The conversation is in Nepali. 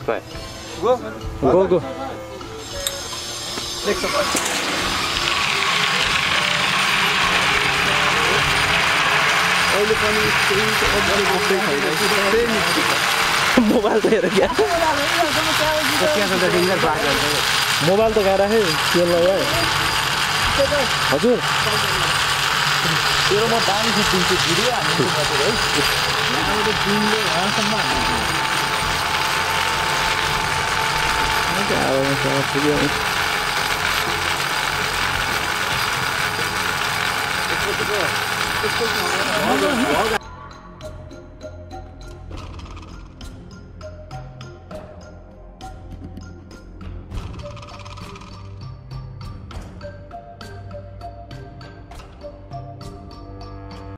Vai. Go? Go, go. Next up. अहिले पनि मोबाइल त हेर क्या मोबाइल त गएर राखेँ त्यसलाई हजुर तेरो म दामी खिचिदिन्छु भिडियो हाल्नु है दिनले हरसम्म हाल्नु